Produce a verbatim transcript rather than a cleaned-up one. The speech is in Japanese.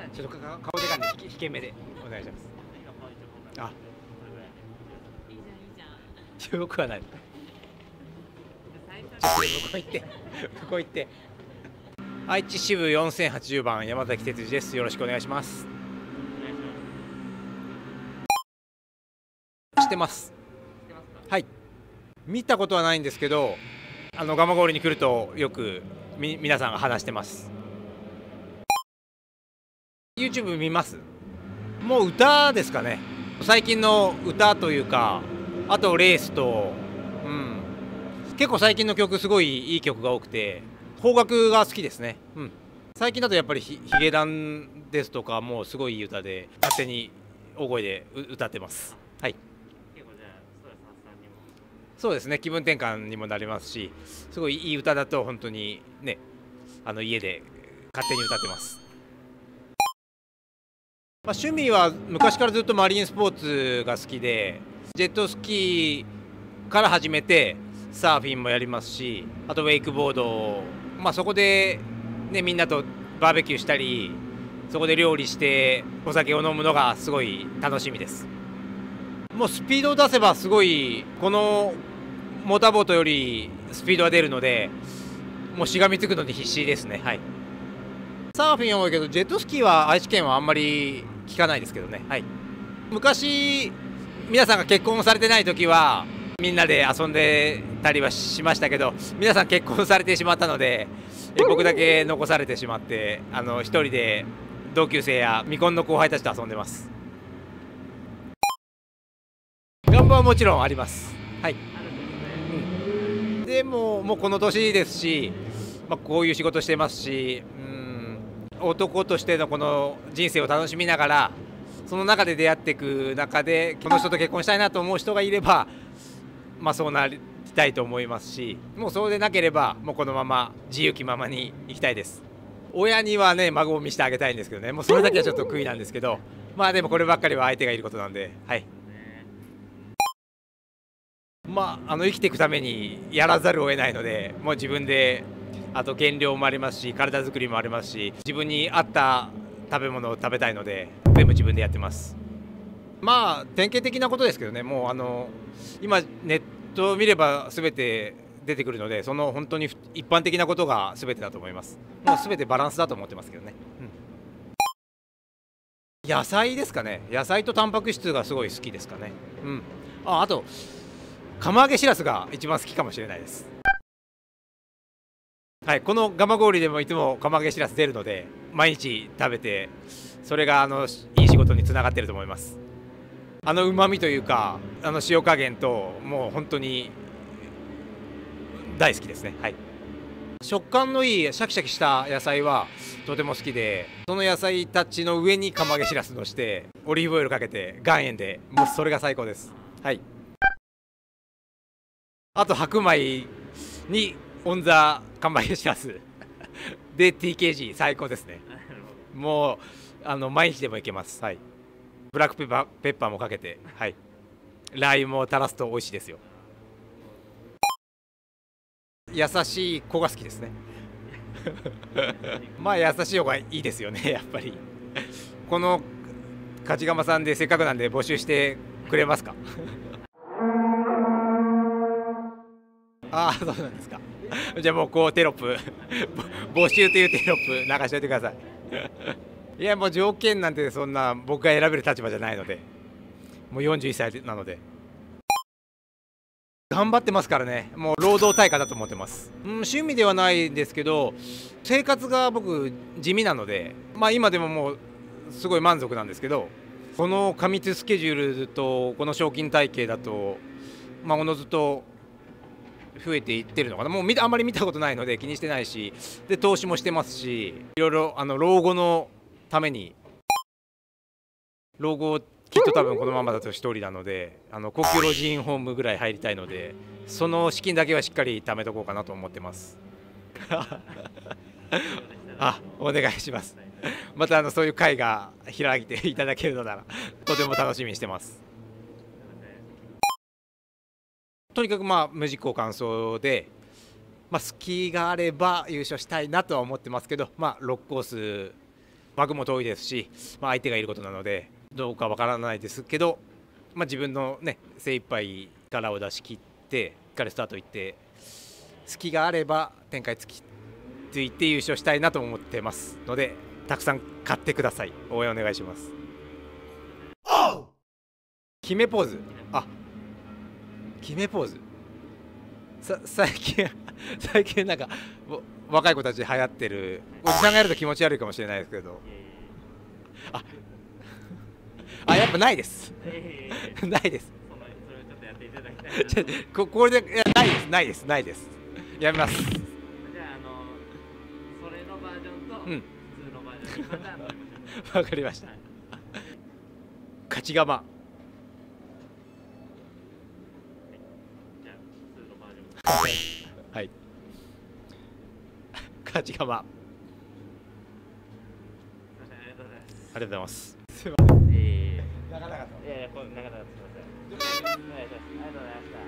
ちょっと顔でかんで引け目でお願いします。あ、いいじゃんいいじゃん。よくはない。ちょっと向こう行って向こう行って。愛知支部よんせんはちじゅうばん山崎哲司です。よろしくお願いします。知ってます。はい。見たことはないんですけど、あの蒲郡に来るとよくみ皆さんが話してます。YouTube 見ます。もう歌ですかね。最近の歌というか、あとレースと、うん、結構最近の曲すごいいい曲が多くて、邦楽が好きですね。うん、最近だとやっぱりヒゲダンですとかもうすごいいい歌で勝手に大声で歌ってます。はい。そうですね、気分転換にもなりますし、すごいいい歌だと本当にね、あの家で勝手に歌ってます。まあ、趣味は昔からずっとマリンスポーツが好きで、ジェットスキーから始めてサーフィンもやりますし、あとウェイクボード、まあ、そこで、ね、みんなとバーベキューしたり、そこで料理してお酒を飲むのがすごい楽しみです。もうスピードを出せばすごい、このモーターボートよりスピードが出るので、もうしがみつくのに必死ですね。はい。サーフィンは多いけど、ジェットスキーは愛知県はあんまり聞かないですけどね。はい。昔皆さんが結婚されてない時はみんなで遊んでたりはしましたけど、皆さん結婚されてしまったので、僕だけ残されてしまって、あの一人で同級生や未婚の後輩たちと遊んでます。願望はもちろんあります。はい。うん、でももうこの年ですし、まあ、こういう仕事してますし、うん、男としてのこの人生を楽しみながら、その中で出会っていく中でこの人と結婚したいなと思う人がいれば、まあ、そうなりたいと思いますし、もうそうでなければもうこのまま自由気ままに行きたいです。親にはね孫を見せてあげたいんですけどね、もうそれだけはちょっと悔いなんですけど、まあでもこればっかりは相手がいることなんで、はい。まあ、あの生きていくためにやらざるを得ないので、もう自分で、あと減量もありますし、体作りもありますし、自分に合った食べ物を食べたいので、全部自分でやってます。まあ典型的なことですけどね、もうあの今ネットを見れば全て出てくるので、その本当に一般的なことが全てだと思います。もう全てバランスだと思ってますけどね。うん、野菜ですかね。野菜とタンパク質がすごい好きですかね。うん。あ、あと釜揚げしらすが一番好きかもしれないです。はい、この蒲郡でもいつも釜揚げしらす出るので、毎日食べて、それがあのいい仕事につながってると思います。あの旨味というか、あの塩加減と、もう本当に大好きですね。はい。食感のいいシャキシャキした野菜はとても好きで、その野菜たちの上に釜揚げしらすのしてオリーブオイルかけて岩塩で、もうそれが最高です。はい。あと白米にオンザ釜揚げしらすで ティーケージー 最高ですね。もうあの毎日でもいけます。はい。ブラックペッパー、ペッパーもかけて、はい。ラー油も垂らすと美味しいですよ。優しい子が好きですね。まあ優しい方がいいですよね、やっぱり。この勝釜さんでせっかくなんで募集してくれますか？ああ、そうなんですか。じゃあもうこうテロップ募集というテロップ流しておいてください。いやもう条件なんてそんな僕が選べる立場じゃないので、もうよんじゅういっさいなので頑張ってますからね。もう労働対価だと思ってます。うん、趣味ではないんですけど、生活が僕地味なので、まあ今でももうすごい満足なんですけど、この過密スケジュールとこの賞金体系だと、まあおのずと増えていってるのかな。もうあんまり見たことないので気にしてないし、で投資もしてますし、いろいろあの老後のために、老後きっと多分このままだとひとりなので、あの高級老人ホームぐらい入りたいので、その資金だけはしっかり貯めとこうかなと思ってます。あ、お願いします。またあのそういう会が開いていただけるのならとても楽しみにしてます。とにかくまあ無実行完走で、まあ、隙があれば優勝したいなとは思ってますけど、まあ、ろくコース枠も遠いですし、まあ、相手がいることなのでどうかわからないですけど、まあ、自分のね精一杯力を出し切ってしっかりスタートいって隙があれば展開つきついて優勝したいなと思ってますので、たくさん買ってください。応援お願いします。決めポーズ、あ、決めポーズさ最近最近なんか若い子たち流行ってる、おじさんがやると気持ち悪いかもしれないですけど、ああ、やっぱないですないです。ここれでいやないですないですないです。やめます。じゃあ、あのそれのバージョンと普通のバージョンにパターンとわかりました。勝ち釜。じゃあ普通のバージョン。はい。勝ち釜。ありがとうございます。すみません。ええ。長々と。いやいや、これ長々とすみません。ありがとうございました。